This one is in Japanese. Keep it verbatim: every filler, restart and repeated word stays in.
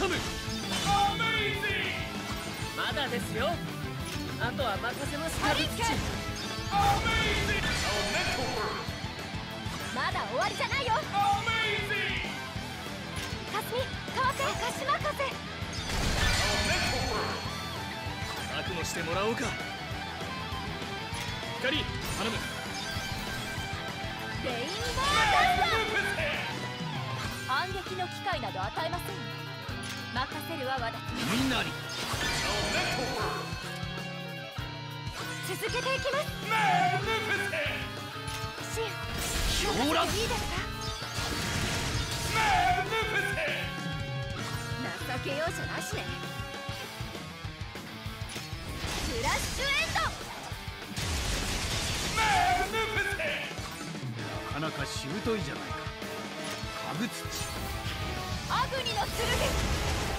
サム。まだですよ。あとは任せます。 ハリケーン。まだ終わりじゃないよ。かすみ変わって。任し任せ。 覚悟してもらおうか。光頼む。 レインボーダンサー。反撃の機会など与えませんよ。任せるわ私に。 みんなに続けていきます。シンほらいいですか。情け容赦なしね。フラッシュエンド。 なかなかしぶといじゃないか。かぐつちアグニの剣。